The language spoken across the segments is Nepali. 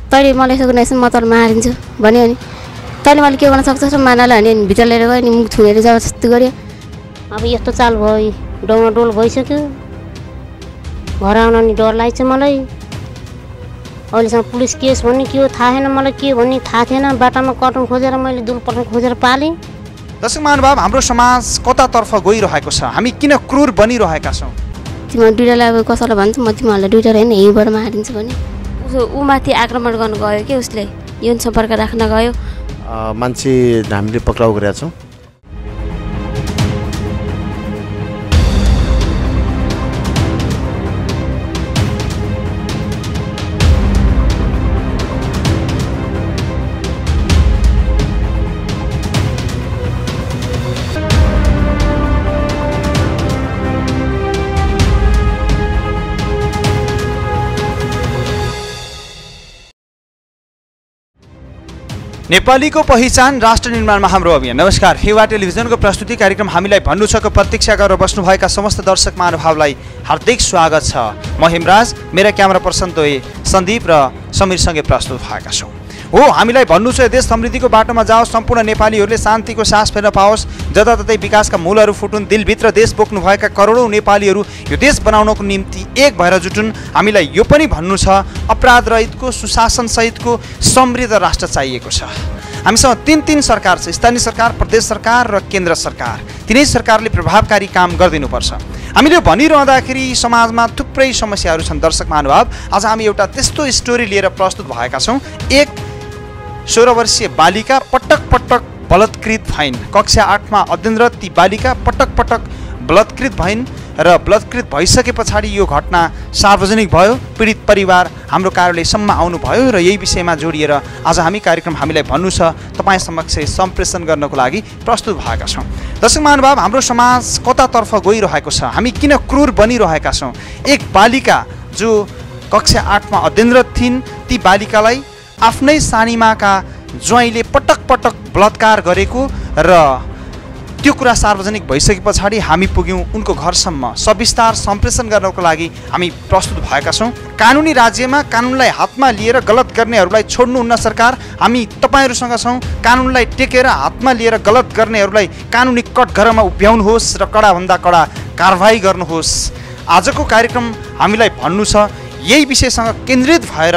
तैँले मलाई यसो गर्नु म तँलाई मारिदिन्छु भन्यो नि तैँले मैले के गर्न सक्छस् र मानालाई भने भित्र लिएर गयो नि मुख छुनेर जबरजस्ती गऱ्यो। अब यस्तो चाल भयो डौमाडोल भइसक्यो घर आउन नि डर लाग्छ मलाई। अहिलेसम्म पुलिस केस भन्ने के हो थाहा छैन मलाई के भन्ने थाहा थिएन। बाटामा कटन खोजेर मैले दुलपटन खोजेर पालेँ। दर्शक महानुभाव हाम्रो समाज कतातर्फ गइरहेको छ हामी किन क्रूर बनिरहेका छौँ। तिमीहरू दुइटालाई अब कसैलाई भन्छ म तिमीहरूलाई दुइटा होइन यहीँबाट मारिदिन्छु भने ऊ माथि आक्रमण गर्न गयो कि उसले यौन सम्पर्क राख्न गयो। मान्छे हामीले पक्राउ गरेका छौँ। नेपालीको पहिचान राष्ट्र निर्माणमा हाम्रो अभियान। नमस्कार, फेवा टेलिभिजनको प्रस्तुति कार्यक्रम हामीलाई भन्नु छको प्रतीक्षा गरेर बस्नुभएका समस्त दर्शक महानुभावलाई हार्दिक स्वागत छ। म हेमराज, मेरा क्यामेरा पर्सन दोए सन्दीप र समीरसँगै प्रस्तुत भएका छौँ। हो हामीलाई भन्नु छ देश समृद्धिको बाटोमा जाओस्, सम्पूर्ण नेपालीहरूले शान्तिको सास फेर्न पाओस्, जताततै विकासका मूलहरू फुटुन्, दिलभित्र देश बोक्नुभएका करोडौँ नेपालीहरू यो देश बनाउनको निम्ति एक भएर जुटुन्। हामीलाई यो पनि भन्नु छ अपराध रहितको सुशासनसहितको समृद्ध राष्ट्र चाहिएको छ। हामीसँग तीन सरकार छ, स्थानीय सरकार, प्रदेश सरकार र केन्द्र सरकार। तिनै सरकारले प्रभावकारी काम गरिदिनुपर्छ। हामीले भनिरहँदाखेरि समाजमा थुप्रै समस्याहरू छन्। दर्शक महानुभाव, आज हामी एउटा त्यस्तो स्टोरी लिएर प्रस्तुत भएका छौँ। एक 16 वर्षीय बालिका पटक पटक बलात्कृत भइन्। कक्षा 8 मा अध्ययनरत ती बालिका पटक पटक बलात्कृत भइन् र बलात्कृत भइसके पछाडि यो घटना सार्वजनिक भयो। पीडित परिवार हाम्रो कार्यालयसम्म आउनुभयो र यही विषयमा जोडिएर आज हामी कार्यक्रम हामीलाई भन्नु छ तपाईँ समक्ष सम्प्रेषण गर्नको लागि प्रस्तुत भएका छौँ। दर्शक महानुभाव, हाम्रो समाज कतातर्फ गइरहेको छ हामी किन क्रूर बनिरहेका छौँ। एक बालिका जो कक्षा 8 मा अध्ययनरत थिइन्, ती बालिकालाई आफ्नै सानीमाका ज्वाइँले पटक पटक बलात्कार गरेको र त्यो कुरा सार्वजनिक भइसके पछाडि हामी पुग्यौँ उनको घरसम्म। सविस्तार सम्प्रेषण गर्नको लागि हामी प्रस्तुत भएका छौँ। कानुनी राज्यमा कानुनलाई हातमा लिएर गलत गर्नेहरूलाई छोड्नुहुन्न सरकार। हामी तपाईँहरूसँग छौँ। कानुनलाई टेकेर हातमा लिएर गलत गर्नेहरूलाई कानुनी कठघरामा उभ्याउनुहोस् र कडाभन्दा कडा कारवाही गर्नुहोस्। आजको कार्यक्रम हामीलाई भन्नु छ यही विषयसँग केन्द्रित भएर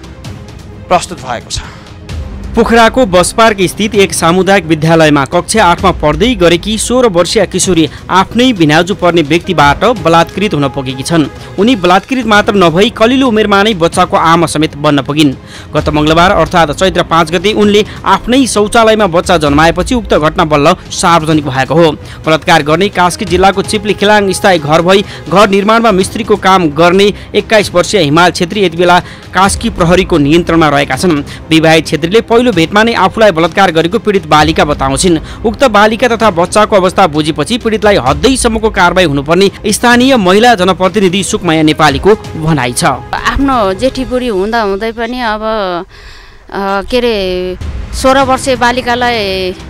प्रस्तुत भएको छ। पोखराको बस पार्क स्थित एक सामुदायिक विद्यालयमा कक्षा 8 मा पढ्दै गरेकी 16 वर्षीय किशोरी आफ्नै भिनाजु पर्ने व्यक्तिबाट बलात्कृत हुन पुगेकी छन्। उनी बलात्कृत मात्र नभई कलिलो उमेरमा नै बच्चाको आमा समेत बन्न पुगिन्। गत मङ्गलबार अर्थात् चैत्र 5 गते उनले आफ्नै शौचालयमा बच्चा जन्माएपछि उक्त घटना बल्ल सार्वजनिक भएको हो। बलात्कार गर्ने कास्की जिल्लाको चिप्ली खिलाङ स्थायी घर भई घर निर्माणमा मिस्त्रीको काम गर्ने 21 वर्षीय हिमाल छेत्री यति बेला कास्की प्रहरीको नियन्त्रणमा रहेका छन्। विवाहित छेत्रीले पहिलो भेटमा नै आफूलाई बलात्कार गरेको पीडित बालिका बताउँछिन्। उक्त बालिका तथा बच्चाको अवस्था बुझेपछि पीडितलाई हदैसम्मको कारबाही हुनुपर्ने स्थानीय महिला जनप्रतिनिधि सुकमाया नेपालीको भनाइ छ। आफ्नो जेठी बुढी हुँदा हुँदै पनि अब के अरे 16 वर्षीय बालिकालाई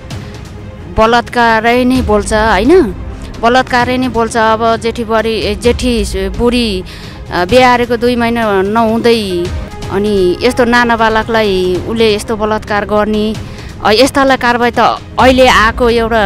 बलात्कारै नै बोल्छ होइन, बलात्कारै नै बोल्छ। अब जेठी बुढी बिहारेको 2 महिना नहुँदै अनि यस्तो नाना बालकलाई उसले यस्तो बलात्कार गर्ने, यस्तालाई कारबाही त अहिले आएको एउटा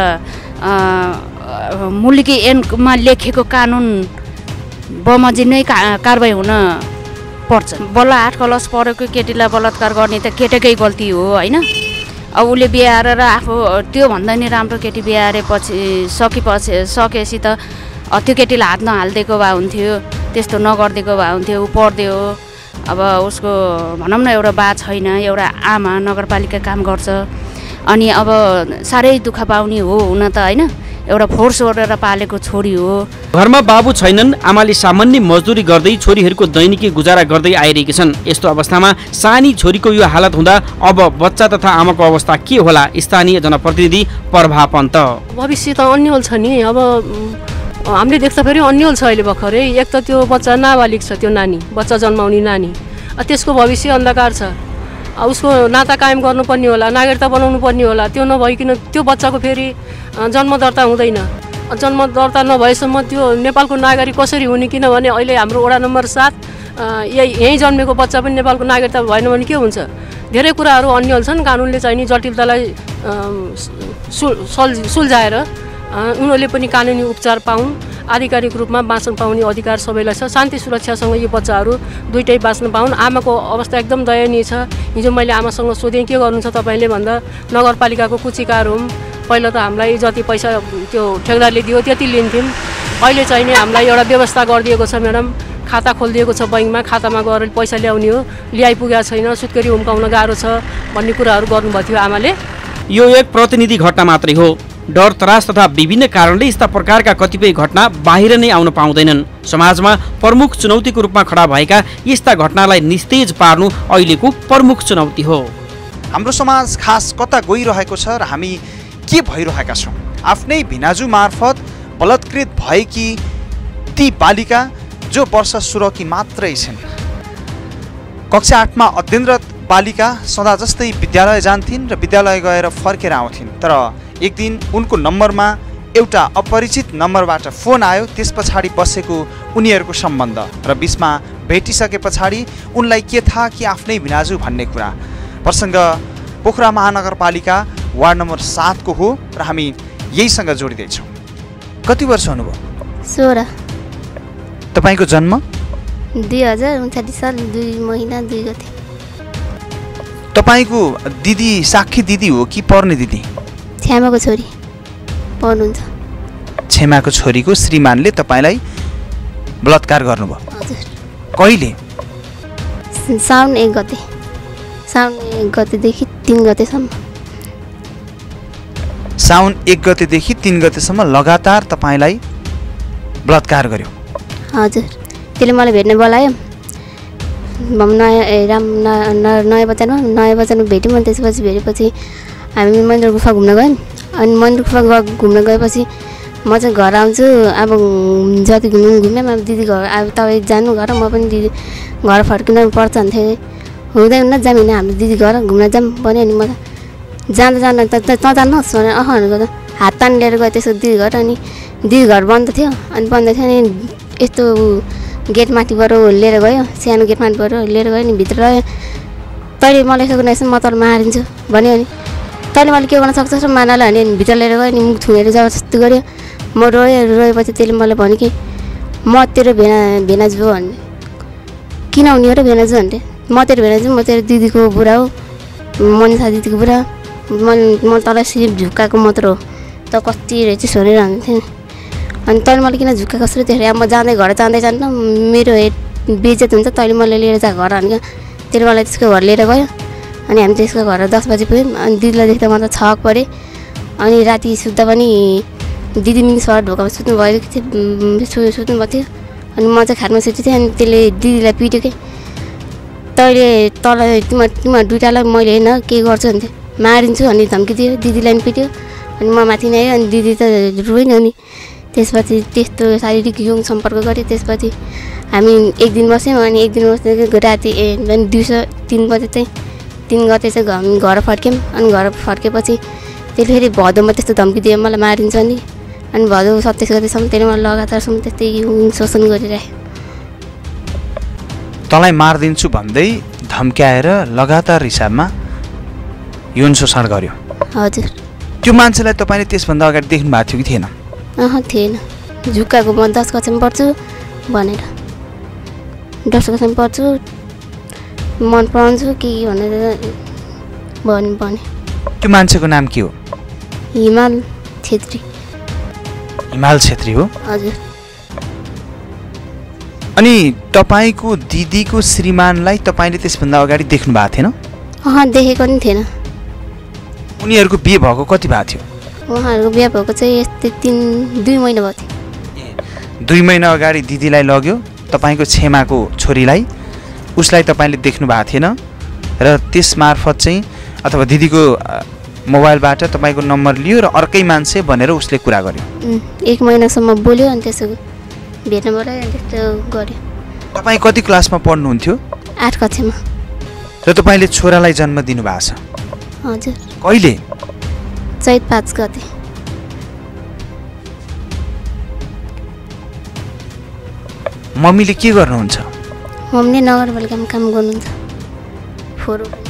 मुलुकी ऐनमा लेखेको कानुन बमोजिम नै कारबाही हुन पर्छ। बल्ल 8 क्लास पढेको केटीलाई बलात्कार गर्ने त केटीकै गल्ती हो होइन। अब उसले बिहारेर आफू त्योभन्दा नि राम्रो केटी बिहारेपछि सकेपछि त त्यो केटीलाई हात नहालिदिएको भए हुन्थ्यो, त्यस्तो नगरिदिएको भए हुन्थ्यो। ऊ पढ्थ्यो। अब उसको भनौँ न एउटा बा छैन, एउटा आमा नगरपालिका काम गर्छ अनि अब साह्रै दुःख पाउने हो हुन त होइन, एउटा फोर्स गरेर पालेको छोरी हो। घरमा बाबु छैनन्, आमाले सामान्य मजदुरी गर्दै छोरीहरूको दैनिकी गुजारा गर्दै आइरहेकी छन्। यस्तो अवस्थामा सानी छोरीको यो हालत हुँदा अब बच्चा तथा आमाको अवस्था के होला? स्थानीय जनप्रतिनिधि प्रभा पन्त, भविष्य त अन्यल छ नि। अब हामीले देख्दा फेरि अन्यल छ अहिले भर्खरै। एक त त्यो बच्चा नाबालिग छ, त्यो नानी बच्चा जन्माउने नानी, त्यसको भविष्य अन्धकार छ। उसको नाता कायम गर्नुपर्ने होला, नागरिकता बनाउनु पर्ने होला। त्यो नभइकन त्यो बच्चाको फेरि जन्म दर्ता हुँदैन। जन्म दर्ता नभएसम्म त्यो नेपालको नागरिक कसरी हुने? किनभने अहिले हाम्रो वडा नम्बर 7 यहीँ जन्मेको बच्चा पनि नेपालको नागरिकता भएन भने के हुन्छ? धेरै कुराहरू अन्यल छन्। कानुनले चाहिँ नि जटिलतालाई सुल्झाएर उनीहरूले पनि कानुनी उपचार पाउन्, आधिकारिक रूपमा बाँच्न पाउने अधिकार सबैलाई छ। शान्ति सुरक्षासँग यो बच्चाहरू दुइटै बाँच्न पाउन्। आमाको अवस्था एकदम दयनीय छ। हिजो मैले आमासँग सोधेँ के गर्नुहुन्छ तपाईँले भन्दा नगरपालिकाको कुचिकार हुँ, पहिला त हामीलाई जति पैसा त्यो ठेकदारले दियो त्यति लिन्थ्यौँ, अहिले चाहिँ नि हामीलाई एउटा व्यवस्था गरिदिएको छ म्याडम, खाता खोलिदिएको छ बैङ्कमा, खातामा गएर पैसा ल्याउने हो, ल्याइपुगेको छैन, सुत्केरी हुम्काउन गाह्रो छ भन्ने कुराहरू गर्नुभएको थियो आमाले। यो एक प्रतिनिधि घटना मात्रै हो। डर, त्रास तथा विभिन्न कारणले यस्ता प्रकारका कतिपय घटना बाहिर नै आउन पाउँदैनन्। समाजमा प्रमुख चुनौतीको रूपमा खडा भएका यस्ता घटनालाई निस्तेज पार्नु अहिलेको प्रमुख चुनौती हो। हाम्रो समाज खास कता गइरहेको छ र हामी के भइरहेका छौँ? आफ्नै भिनाजु मार्फत बलात्कृत भएकी ती बालिका जो वर्ष 16 की मात्रै छिन्। कक्षा 8 मा अध्ययनरत बालिका सदा जस्तै विद्यालय जान्थिन् र विद्यालय गएर फर्केर आउँथिन्, तर एक दिन उनको नम्बरमा एउटा अपरिचित नम्बरबाट फोन आयो। त्यस पछाडि बसेको उनीहरूको सम्बन्ध र बिचमा भेटिसके पछाडि उनलाई के थाहा कि आफ्नै भिनाजु भन्ने कुरा। प्रसङ्ग पोखरा महानगरपालिका वार्ड नम्बर 7 को हो र हामी यहीसँग जोडिँदैछौँ। कति वर्ष हुनुभयो? 16। तपाईँको जन्म? 2059 साल 2 महिना 2 गते। तपाईँको दिदी साक्षी दिदी हो कि पर्ने दिदी? छ्यामाको छोरी पढ्नुहुन्छ। छेमाको छोरीको श्रीमानले तपाईँलाई बलात्कार गर्नुभयो? हजुर। कहिले? साउन 1 गते। साउन 1 गतेदेखि 3 गतेसम्म। साउन 1 गतेदेखि 3 गतेसम्म लगातार तपाईँलाई बलात्कार गर्यो? हजुर। त्यसले मलाई भेट्न बोलायो। नयाँ बजारमा भेट्यौँ। अनि त्यसपछि भेटेपछि हामी मन्दिर गुफा घुम्न गयौँ। अनि मन्दिर गुफा घुम्न गएपछि म चाहिँ घर आउँछु। अब जति घुम्यौँ। अब दिदी घर अब तपाईँ जानु घर, म पनि दिदी घर फर्किन पर्छ भन्थेँ। हुँदैन जाऊँ हाम्रो दिदी घर घुम्न जाऊँ भन्यो। अनि म जाँदा त जानुहोस् भनेर भनेको त हात तान लिएर गएँ त्यसको दिदी घर। अनि दिदी घर बन्द थियो। अनि बन्द थियो अनि यस्तो गेट माथिबाट लिएर गयो, सानो गेट माथिबाट लिएर गयो। अनि भित्र रह्यो। तैँले मलाई यसो गर्नु म तल मारिदिन्छु भन्यो। अनि तैँले मैले के गर्न सक्छस् र मानालाई भने अनि भित्र लिएर गयो। अनि मुख थुनेर जबरजस्ती गऱ्यो। म रोएपछि त्यसले मलाई भन्यो कि म तेरो भेनाजु हो भन्ने। किन हुने हो र भेनाजु भन्थे? म तेरो भेनाजु, म तेरो दिदीको बुढा हो, मनिषा दिदीको बुढा, म तँलाई सिर्फ झुक्काएको मात्र हो, त कति रहेछ भनेर भन्थेँ। अनि तैँले मलाई किन झुक्का कसरी देखेर अब म जाँदै घर जान्दा मेरो हेड बेइज्जत हुन्छ, तैँले मलाई लिएर जा घर भन्यो। त्यसले मलाई त्यसको घर लिएर गयो। अनि हामी त्यसको घर 10 बजी पुग्यौँ। अनि दिदीलाई देख्दा म त छक परेँ। अनि राति सुत्दा पनि दिदी मिनी सर ढोकामा सुत्नु भएको थियो, सुत्नुभएको थियो। अनि म चाहिँ खाटमा सुतेको थिएँ। अनि त्यसले दिदीलाई पिट्यो कि तैँले तँलाई तिमीहरू दुइटालाई मैले होइन के गर्छु भन्थ्यो, मारिदिन्छु अनि धम्की दियो। दिदीलाई पनि पिट्यो। अनि म माथि नै आयो। अनि दिदी त रोइन। अनि त्यसपछि त्यस्तो शारीरिक यौन सम्पर्क गऱ्यो। त्यसपछि हामी एक दिन बस्यौँ। अनि एक दिन बस्दा राति दिउँसो 3 बजे चाहिँ 3 गते चाहिँ हामी घर फर्क्यौँ। अनि घर फर्केपछि त्यसले फेरि भदौमा त्यस्तो धम्की दियो मलाई मारिन्छ नि। अनि भदौ 27 गतेसम्म त्यसले मलाई लगातारसम्म त्यस्तै यौन शोषण गरिराख्यो। तँलाई मारिदिन्छु भन्दै धम्क्याएर लगातार हिसाबमा यौन शोषण गर्यो? हजुर। त्यो मान्छेलाई तपाईँले त्यसभन्दा अगाडि देख्नु भएको थियो कि थिएन? थिएन। झुक्काको म 10 कक्षामा पढ्छु भनेर 10 कक्षामा पढ्छु मन पराउँछु कि भनेर भने। त्यो मान्छेको नाम के हो? हिमाल छेत्री। हिमाल छेत्री हो? हजुर। अनि तपाईँको दिदीको श्रीमानलाई तपाईँले त्यसभन्दा अगाडि देख्नु भएको थिएन? देखेको नि थिएन। उनीहरूको बिहे भएको कति भएको थियो? उहाँहरूको बिहे भएको चाहिँ यस्तै 2 महिना भएको थियो। 2 महिना अगाडि दिदीलाई लग्यो तपाईँको छेमाको छोरीलाई, उसलाई तपाईँले देख्नु भएको थिएन र त्यस मार्फत चाहिँ अथवा दिदीको मोबाइलबाट तपाईँको नम्बर लियो र अर्कै मान्छे भनेर उसले कुरा गर्यो? 1 महिनासम्म बोल्यो। अनि त्यसो भेट्न बोलायो। अनि त्यस्तो गर्यो। तपाईँ कति क्लासमा पढ्नुहुन्थ्यो? 8 कक्षामा। र तपाईँले छोरालाई जन्म दिनुभएको छ? हजुर। कहिले? चैत 5 गते। मम्मीले के गर्नुहुन्छ? मम्मीले नगरपालिकामा काम गर्नुहुन्छ फोहोर उठाउने।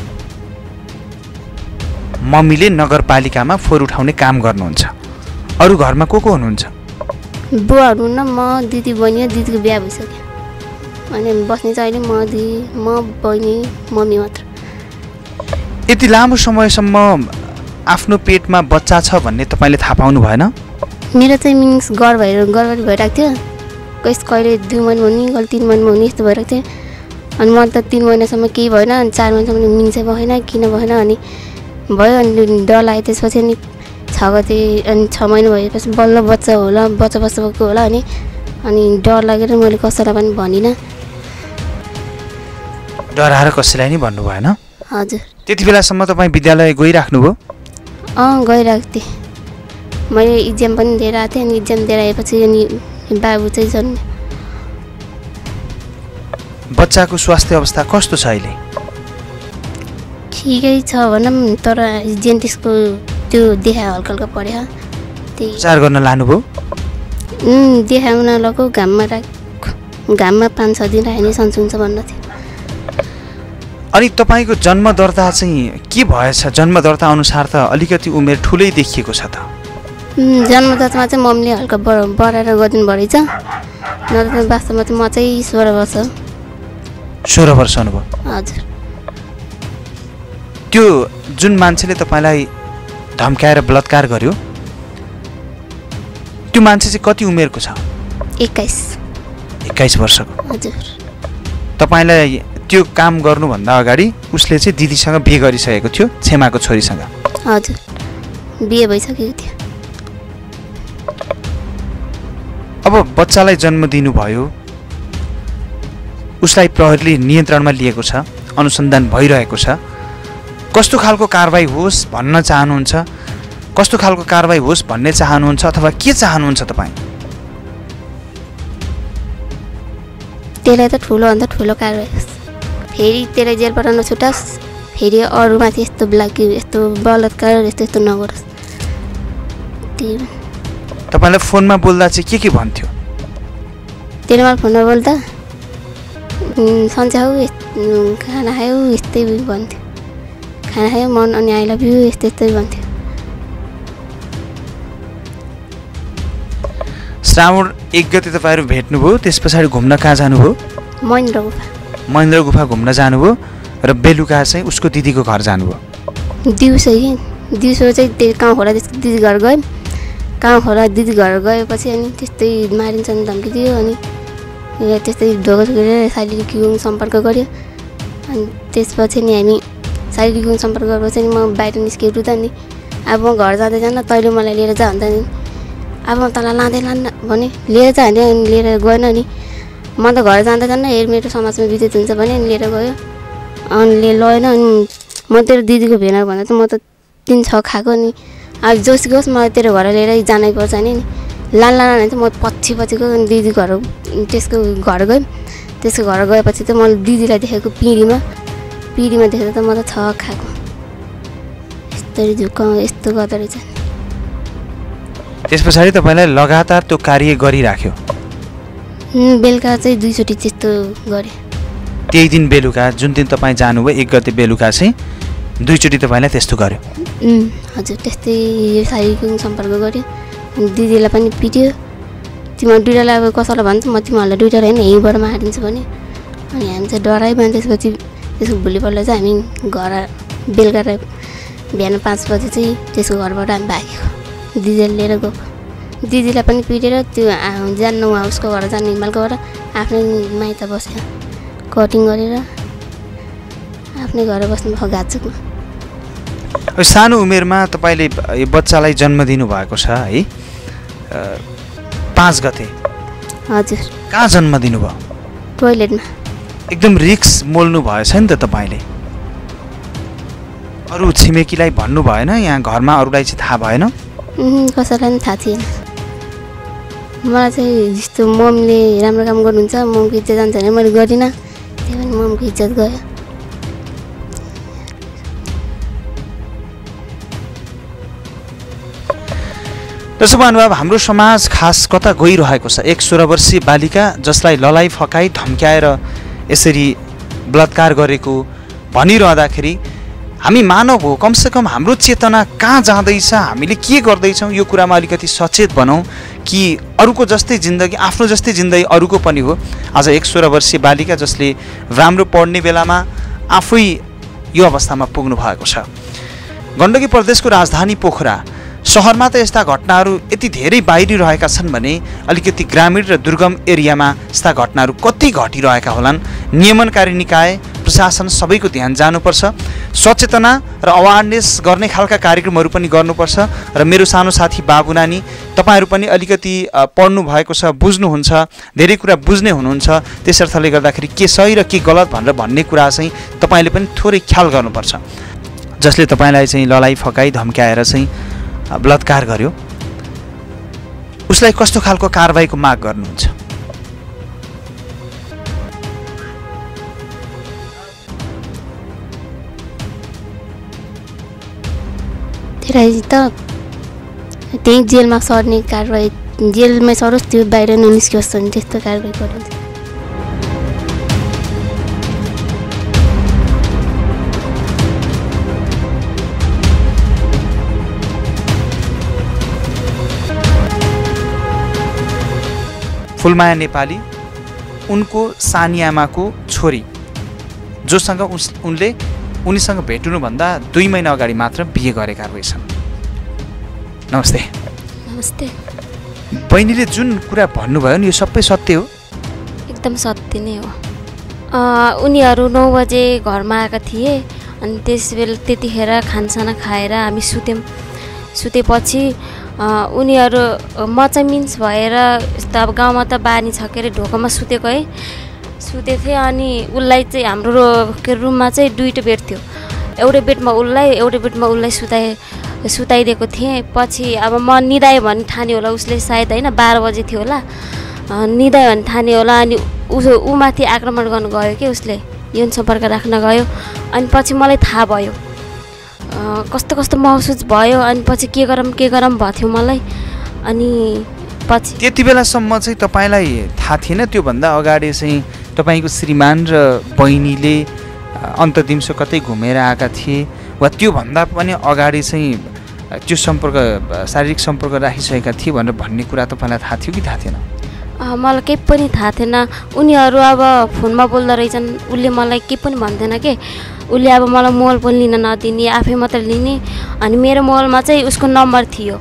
मम्मीले नगरपालिकामा फोहोर उठाउने काम गर्नुहुन्छ। अरू घरमा को हुनुहुन्छ? बुवाहरू हुन्न, म दिदी बहिनी, दिदीको बिहा भइसक्यो। अनि बस्ने चाहिँ अहिले म बहिनी मम्मी मात्र। यति लामो समयसम्म आफ्नो पेटमा बच्चा छ भन्ने तपाईँले थाहा पाउनु भएन? मेरो चाहिँ मिन्स गडबडी भइरहेको थियो। कहिले 2 महिनामा हुने, कहिले 3 महिनामा हुने यस्तो भइरहेको थियो। अनि म त 3 महिनासम्म केही भएन, अनि 4 महिनासम्म मिन्सै भएन, किन भएन अनि भयो। अनि डर लाग्यो। त्यसपछि अनि 6 गते अनि 6 महिना भएपछि बल्ल बच्चा होला, बच्चा बस्नुभएको होला अनि डर लागेर मैले कसैलाई पनि भनिनँ। डराएर कसैलाई नि भन्नु भएन? हजुर। त्यति बेलासम्म तपाईँ विद्यालय गइराख्नुभयो? गइरहेको थिएँ। मैले इक्जाम पनि दिएर आएको थिएँ। अनि इक्जाम दिएर आएपछि अनि बाबु चाहिँ जन्म्यो। बच्चाको स्वास्थ्य अवस्था कस्तो छ अहिले? ठिकै छ भनौँ, तर जेन्टिसको त्यो देखा हल्का पऱ्यो। त्यही उपचार गर्न लानुभयो? देखाउन लगेको घाममा 5-6 दिन राख्ने सन्चो हुन्छ भन्न थियो। अनि तपाईँको जन्म दर्ता चाहिँ के भएछ? जन्म दर्ता अनुसार त अलिकति उमेर ठुलै देखिएको छ त। जन्मदर्तामा चाहिँ मम्मीले हल्का बढाएर गरिदिनु भएछ। नत्र वास्तवमा चाहिँ म चाहिँ 16 वर्ष। 16 वर्ष अनुभव? हजुर। त्यो जुन मान्छेले तपाईँलाई धम्काएर बलात्कार गर्यो त्यो मान्छे चाहिँ कति उमेरको छ? 21 वर्षको। हजुर। तपाईँलाई त्यो काम गर्नुभन्दा अगाडि उसले चाहिँ दिदीसँग बिहे गरिसकेको थियो, छेमाको छोरीसँग? हजुर, बिहे भइसकेको थियो। अब बच्चालाई जन्म दिनुभयो, उसलाई प्रहरीले नियन्त्रणमा लिएको छ, अनुसन्धान भइरहेको छ। कस्तो खालको कारबाही होस् भन्न चाहनुहुन्छ? कस्तो खालको कारबाही होस् भन्ने चाहनुहुन्छ अथवा के चाहनुहुन्छ तपाईँ? त्यसलाई त ठुलोभन्दा ठुलो कारबाही होस्, फेरि त्यसलाई जेलबाट नछुटाओस्, फेरि अरूमाथि यस्तो यस्तो बलात्कार यस्तो नगरोस्। त्यही तपाईँलाई फोनमा बोल्दा चाहिँ के भन्थ्यो? त्यसले मलाई फोनमा बोल्दा सन्चै हौ, खाना खायो यस्तै भन्थ्यो। खाना खायो मन अनि आई लभ यु यस्तै भन्थ्यो। श्रावण 1 गते तपाईँहरू भेट्नुभयो, त्यस पछाडि घुम्न कहाँ जानुभयो? महेन्द्र गुफा घुम्न जानुभयो र बेलुका चाहिँ उसको दिदीको घर जानुभयो? दिउँसो चाहिँ त्यो कहाँ खोला त्यसको दिदी घर गयौँ। कहाँ खोला दिदी घर गएपछि अनि त्यस्तै मारिन्छ नि धम्की दियो। अनि त्यस्तै ढोका गरेर शारीरिक यौन सम्पर्क गऱ्यो। अनि त्यसपछि नि हामी शारीरिक यौन सम्पर्क गरेपछि नि म बाहिर निस्केँ रुँदा नि। अब म घर जाँदै जान्न, तैँले मलाई लिएर जा भन्दा नि अब म तँलाई लान्न भने लिएर जा भने अनि लिएर गएन। नि म त घर जाँदै जान्न, मेरो समाजमा विद्युत हुन्छ भने अनि लिएर गयो। अनि लगेन। अनि म तेरो दिदीको भेना भन्दा त म त 3-6 खाएको नि। अब जोस् गयोस् मलाई तेरो घर लिएर जानै पर्छ नि। लान भने चाहिँ म पछिको दिदी घर त्यसको घर गयौँ। त्यसको घर गएपछि त मैले दिदीलाई देखेको पिँढीमा देखेर त म त 6 खाएको। यस्तरी झुक्क यस्तो गर्दो रहेछ। त्यस पछाडि तपाईँलाई लगातार त्यो कार्य गरिराख्यो? बेलुका चाहिँ 2 चोटि त्यस्तो गरेँ। त्यही दिन बेलुका जुन दिन तपाईँ जानुभयो 1 गते बेलुका चाहिँ 2 चोटि तपाईँलाई त्यस्तो गर्यो? हजुर, त्यस्तै शारीरिक सम्पर्क गऱ्यो। अनि दिदीलाई पनि पिट्यो। तिमीहरू दुइटालाई अब कसैलाई भन्छ म तिमीहरूलाई दुइटालाई होइन यहीँबाट मारिदिन्छु भने। अनि हामी चाहिँ डरायो भने त्यसपछि त्यसको भोलिपल्ट चाहिँ हामी घर बेलुका बिहान 5 बजी चाहिँ त्यसको घरबाट हामी भागेको। दिदीले लिएर गएको। दिदीलाई पनि पिटेर त्यो जान्नु उसको घर जाने हिमालको घर आफ्नै माइत बस्यो। कटिङ गरेर आफ्नै घर बस्नु भएको घाँचुकमा। सानो उमेरमा तपाईँले यो बच्चालाई जन्म दिनुभएको छ है? 5 गते? हजुर। कहाँ जन्म दिनुभयो? टोइलेटमा। एकदम रिक्स मोल्नु भएछ नि त तपाईँले? अरू छिमेकीलाई भन्नु भएन? यहाँ घरमा अरूलाई चाहिँ थाहा भएन? कसैलाई पनि थाहा थिएन। मलाई चाहिँ जस्तो मम्मीले राम्रो काम गर्नुहुन्छ, मम्मीको इज्जत जान्छ भने मैले गरिनँ। त्यही पनि मम्मीको इज्जत गयो। दर्शक महानुभाव, हाम्रो समाज खास कता गइरहेको छ? एक 16 वर्षीय बालिका जसलाई ललाई फकाई धम्क्याएर यसरी बलात्कार गरेको भनिरहँदाखेरि हामी मानव हो, कमसेकम हाम्रो चेतना कहाँ जाँदैछ, हामीले के गर्दैछौँ यो कुरामा अलिकति सचेत बनाऊँ कि अरूको जस्तै जिन्दगी, आफ्नो जस्तै जिन्दगी अरूको पनि हो। आज एक 16 वर्षीय बालिका जसले राम्रो पढ्ने बेलामा आफै यो अवस्थामा पुग्नु भएको छ। गण्डकी प्रदेशको राजधानी पोखरा सहरमा त यस्ता घटनाहरू यति धेरै बाहिरिरहेका छन् भने अलिकति ग्रामीण र दुर्गम एरियामा यस्ता घटनाहरू कति घटिरहेका होलान्। नियमनकारी निकाय, प्रशासन सबैको ध्यान जानुपर्छ, सचेतना र अवेरनेस गर्ने खालका कार्यक्रमहरू पनि गर्नुपर्छ। र मेरो सानो साथी बाबु नानी, तपाईँहरू पनि अलिकति पढ्नु भएको छ, बुझ्नुहुन्छ, धेरै कुरा बुझ्ने हुनुहुन्छ, त्यसर्थले गर्दाखेरि के सही र के गलत भनेर भन्ने कुरा चाहिँ तपाईँले पनि थोरै ख्याल गर्नुपर्छ। जसले तपाईँलाई चाहिँ ललाई फकाई धम्क्याएर चाहिँ बलात्कार गर्यो उसलाई कस्तो खालको कारबाहीको माग गर्नुहुन्छ? त्यसलाई त त्यही जेलमा सर्ने कारबाही, जेलमै सरोस्, त्यो बाहिर ननिस्कियोस् भने त्यस्तो कारबाही गरिन्छ। फुलमाया नेपाली उनको सानी आमाको छोरी, जोसँग उनीसँग भेट्नुभन्दा 2 महिना अगाडि मात्र बिहे गरेका रहेछन्। नमस्ते। नमस्ते। बहिनीले जुन कुरा भन्नुभयो नि यो सबै सत्य हो? एकदम सत्य नै हो। उनीहरू 9 बजे घरमा आएका थिए अनि त्यतिखेर खानसाना खाएर हामी सुतेपछि उनीहरू म चाहिँ मिन्स भएर यस्तो अब गाउँमा त बानी छ के अरे ढोकामा सुतेको है, सुतेको थिएँ। अनि उसलाई चाहिँ हाम्रो रुममा चाहिँ 2टा बेड थियो, एउटै बेडमा उसलाई सुताइदिएको थिएँ। पछि अब म निदाएँ भन्ने ठान्यो होला उसले, सायद होइन 12 बजे थियो होला, निदाएँ भन्ने ठान्यो होला। अनि ऊ माथि आक्रमण गर्नु गयो कि उसले, यौन सम्पर्क राख्न गयो। अनि पछि मलाई थाहा भयो, कस्तो कस्तो महसुस भयो। अनि पछि के गरौँ भएको थियो मलाई। अनि पछि त्यति बेलासम्म चाहिँ तपाईँलाई थाहा थिएन? त्योभन्दा अगाडि चाहिँ तपाईँको श्रीमान र बहिनीले अन्तदिम्सो कतै घुमेर आएका थिए वा त्योभन्दा पनि अगाडि चाहिँ त्यो शारीरिक सम्पर्क राखिसकेका थिए भनेर भन्ने कुरा तपाईँलाई थाहा थियो कि थाहा थिएन? मलाई केही पनि थाहा थिएन। उनीहरू अब फोनमा बोल्दो रहेछन्, उसले मलाई केही पनि भन्दैन के। उसले अब मलाई मोबाइल पनि लिन नदिने, आफै मात्र लिने। अनि मेरो मोबाइलमा चाहिँ उसको नम्बर थियो,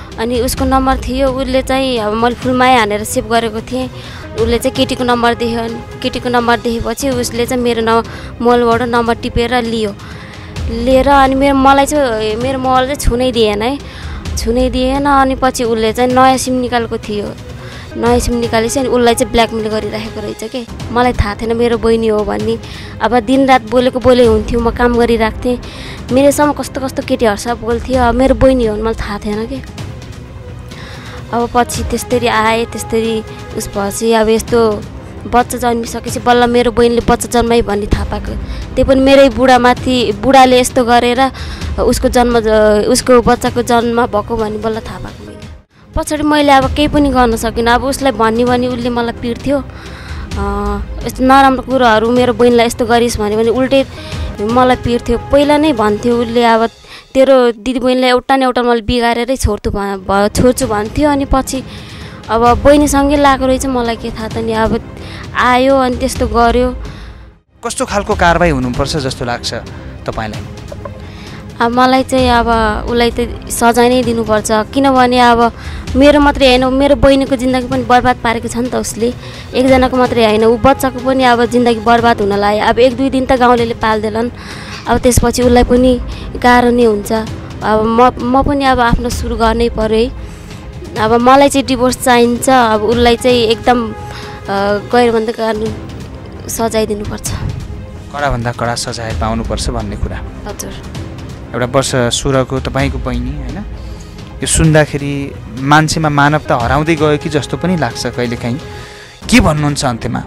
उसले चाहिँ अब मैले फुलमाया हानेर सेभ गरेको थिएँ। उसले चाहिँ केटीको नम्बर देख्यो, अनि केटीको नम्बर देखेपछि उसले चाहिँ मेरो मोबाइलबाट नम्बर टिपेर लिएर अनि मेरो मोबाइल चाहिँ छुनै दिएन है, अनि पछि उसले चाहिँ नयाँ सिम निकालेको थियो, नयाँ सिम निकालेपछि अनि उसलाई चाहिँ ब्ल्याकमेल गरिराखेको रहेछ के। मलाई थाहा थिएन मेरो बहिनी हो भन्ने। अब दिनरात बोले हुन्थ्यो, म काम गरिरहेको थिएँ, मेरोसँग कस्तो कस्तो केटीहरूसँग बोल्थ्यो, अब मेरो बहिनी हो भने मलाई थाहा थिएन कि। अब पछि त्यस्तरी आएँ, त्यस्तरी उसपछि अब यस्तो बच्चा जन्मिसकेपछि बल्ल मेरो बहिनीले बच्चा जन्माइ भन्ने थाहा पाएको। त्यो पनि मेरै बुढाले यस्तो गरेर उसको बच्चाको जन्म भएको भन्ने बल्ल थाहा पाएको मैले। पछाडि मैले अब केही पनि गर्न सकिनँ। अब उसलाई भन्ने उसले मलाई पिट्थ्यो, यस्तो नराम्रो कुराहरू मेरो बहिनीलाई यस्तो गरिस् भने उल्टै मलाई पिट्थ्यो। पहिला नै भन्थ्यो उसले, अब तेरो दिदी बहिनीलाई एउटा न एउटा मैले बिगारेरै छोड्छु भन्थ्यो। अनि पछि अब बहिनीसँगै लगाएको रहेछ, मलाई के थाहा त नि। अब आयो अनि त्यस्तो गर्यो। कस्तो खालको कारबाही हुनुपर्छ जस्तो लाग्छ तपाईँलाई? अब मलाई चाहिँ अब उसलाई त सजाय नै दिनुपर्छ, किनभने अब मेरो मात्रै होइन, मेरो बहिनीको जिन्दगी पनि बर्बाद पारेको छ नि त उसले। एकजनाको मात्रै होइन, ऊ बच्चाको पनि अब जिन्दगी बर्बाद हुन लाग्यो। अब 1-2 दिन त गाउँलेले पाल्दैनन्, अब त्यसपछि उसलाई पनि गाह्रो नै हुन्छ। अब म पनि अब आफ्नो सुरु गर्नै पर्यो है। अब मलाई चाहिँ डिभोर्स चाहिन्छ। अब उसलाई चाहिँ एकदम गैरबन्दी कानुन सजाय दिनुपर्छ, कडाभन्दा कडा सजाय पाउनुपर्छ भन्ने कुरा। हजुर। एउटा वर्ष 16को तपाईँको बहिनी होइन, यो सुन्दाखेरि मान्छेमा मानवता हराउँदै गयो कि जस्तो पनि लाग्छ कहिलेकाहीँ। के भन्नुहुन्छ अन्त्यमा?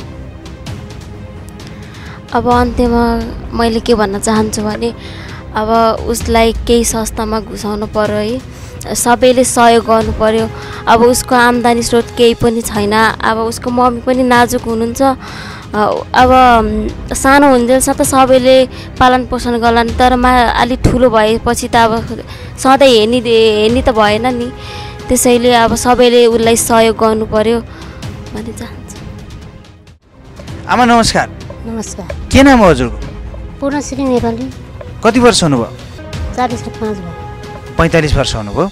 अब अन्त्यमा मैले के भन्न चाहन्छु भने अब उसलाई केही संस्थामा घुसाउनु पर्यो है, सबैले सहयोग गर्नु पर्यो। अब उसको आम्दानी स्रोत केही पनि छैन। अब उसको मम्मी पनि नाजुक हुनुहुन्छ, अब सानो हुन्जेलसम्म त सबैले पालन पोषण गर्लान्, तर अलि ठुलो भएपछि त अब सधैँ हेर्ने त भएन नि, त्यसैले अब सबैले उसलाई सहयोग गर्नु पर्यो भन्ने चाहन्छु। आमा नमस्कार। नमस्कार। के नाम हो हजुरको? पूर्णश्री नेपाली। कति वर्ष हुनुभयो? 45 भयो। 45 वर्ष हुनुभयो।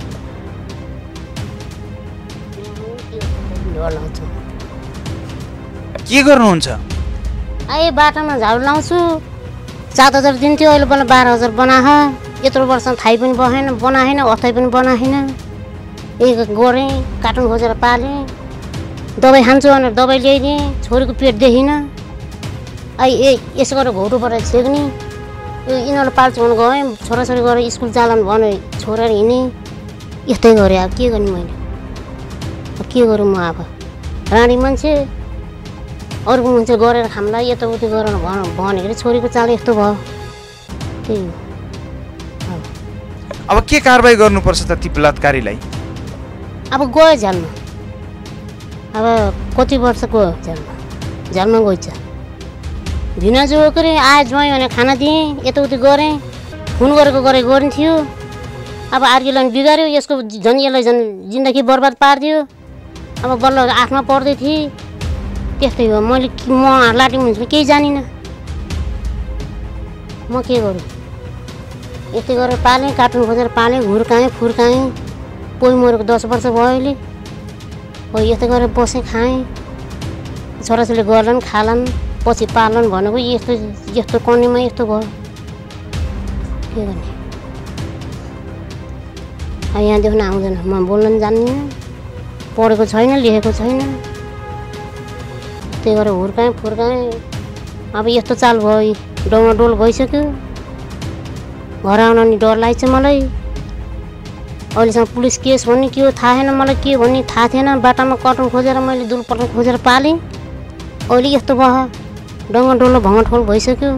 के गर्नुहुन्छ? अहिले बाटोमा झाडु लाउँछु। 7,000 दिन्थ्यो, अहिले बल्ल 12,000 बनाह। यत्रो वर्ष थाइ पनि बनाएन, अथै पनि बनाएन। एक गरेँ, कार्टुन खोजेर पालेँ। दबाई खान्छु भनेर दबाई ल्याइदिएँ, छोरीको पेट देखिन। अहिले यसो गरेर घोटोबाट छेक्ने, यिनीहरूलाई पाल्छु भने गएँ, छोराछोरी गएर स्कुल जालान् भने छोरा हिँडेँ। यस्तै गरेँ, अब के गर्ने मैले? अब के गरौँ म? अब रानी मान्छे, अरूको मान्छे गरेर खामलाई यताउति गरेर भनेको छोरीको चाल यस्तो भयो। त्यही हो। अब के कारबाही गर्नुपर्छ त ती बलात्कारीलाई? अब गयो झ्यालमा। अब कति वर्ष गयो झ्यालमा गइछ। भिनाजु गरे आए ज्वाइँ भने खाना दिएँ, यताउति गरेँ, फोन गरिन्थ्यो। अब आर्कीलाई बिगाऱ्यो, यसको झन् यसलाई झन् जिन्दगी बर्बाद पारिदियो। अब बल्ल आठमा पढ्दै थिएँ। त्यस्तै हो। म लाटी हुन्छ केही जानिनँ, म के गरौँ? यस्तै गरेर पालेँ, कार्टुन खोजेर पालेँ, हुर्काएँ फुर्काएँ। पोइ मरेको 10 वर्ष भयो अहिले। हो यस्तै गरेर बसेँ, खाएँ। छोराछोरीले गर्लान् खालान्, पछि पार्लान् भनेको यस्तो कन्नीमा यस्तो भयो। के गर्ने? यहाँदेखि आउँदैन। म बोल्न पनि जान्दिनँ, पढेको छैन, लेखेको छैन। त्यही गरेर हुर्काएँ फुर्काएँ। अब यस्तो चाल भयो, डोल भइसक्यो। घर आउन नि डर लाग्छ मलाई। अहिलेसम्म पुलिस केस भन्ने के हो थाहा छैन मलाई, के भन्ने थाहा थिएन। बाटामा कटन खोजेर मैले दुलपटन खोजेर पालेँ। अहिले यस्तो भयो, डोलो भङ्गठोल भइसक्यो।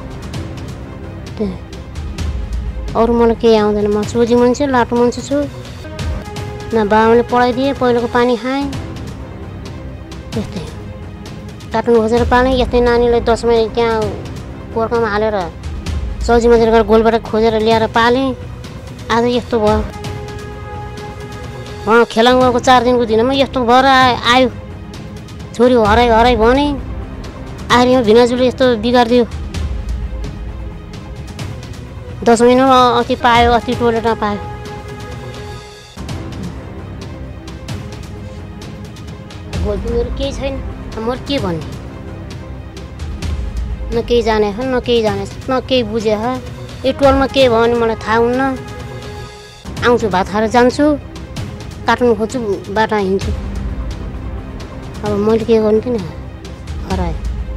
अरू मलाई केही आउँदैन। म सोझी मान्छे, लाटो मान्छे छु। न बाबाले पढाइदिए, पहिलोको पानी खाएँ। त्यस्तै कार्टुन खोजेर पालेँ। यस्तै नानीलाई 10 महिना त्यहाँ पोर्कामा हालेर सब्जी मजेर गरेर गोलबाट खोजेर ल्याएर पालेँ। आज यस्तो भयो। खेलाङ गएको 4 दिनको दिनमा यस्तो भएर आयो। छोरी हराई भने आखिरमा भिनाजुले यस्तो बिगारिदियो। 10 महिनामा अस्ति पायो, अस्ति टोइलेटमा पायो। मेरो केही छैन, म के भन्ने? न केही जाने न केही जाने न केही बुझे। यो टोलमा के भयो भने मलाई थाहा हुन्न। आउँछु, भात खाएर जान्छु, कार्टुन खोज्छु, बाटो हिँड्छु। अब मैले के गर्नु थिएन? हराएँ।